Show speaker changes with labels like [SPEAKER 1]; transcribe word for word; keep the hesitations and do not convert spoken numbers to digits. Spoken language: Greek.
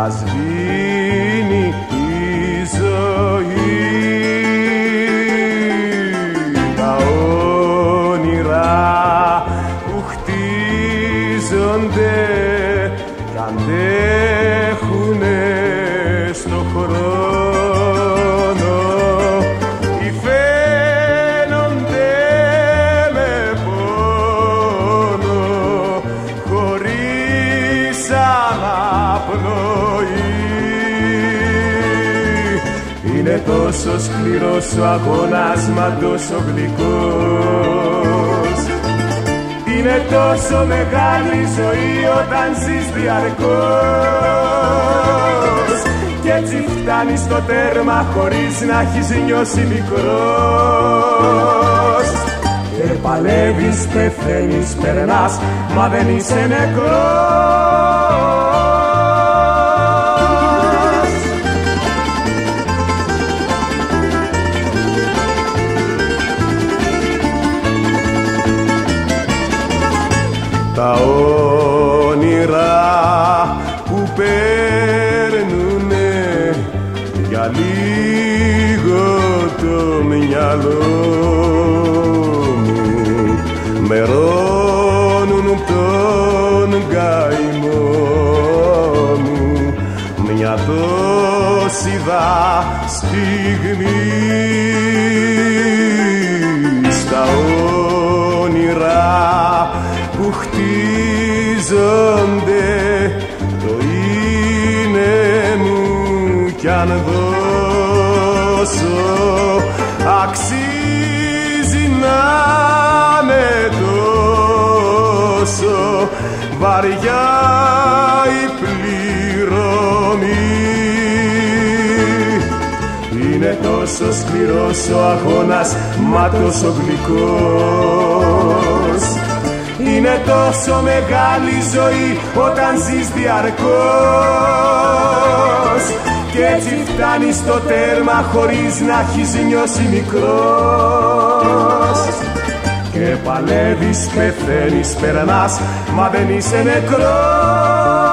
[SPEAKER 1] να σβήνει η ζωή. Τα όνειρα που χτίζονται κι αντέχουνε στο χρόνο, υφαίνονται με πόνο χωρίς αναπνοή. Είναι τόσο σκληρός ο αγώνας μα τόσο γλυκός. Είναι τόσο μεγάλη ζωή όταν ζεις διαρκώς, κι έτσι φτάνεις στο τέρμα χωρίς να έχεις νιώσει μικρός. Και παλεύεις, πεθαίνεις, περνάς, μα δεν είσαι νεκρός. Τα όνειρα που παίρνουνε για λίγο το μυαλό μου, μερώνουν τον καημό μου μια τόση δα στιγμή. Στα όνειρα που χτίζονται το είναι μου κι αν δώσω αξίζει να είναι τόσο βαριά η πληρωμή. Είναι τόσο σκληρός ο αγώνας μα τόσο γλυκός. Είναι τόσο μεγάλη ζωή όταν ζεις διαρκώς, κι έτσι φτάνεις στο τέρμα χωρίς να έχεις νιώσει μικρός. Και παλεύεις, πεθαίνεις, περνάς, μα δεν είσαι νεκρός.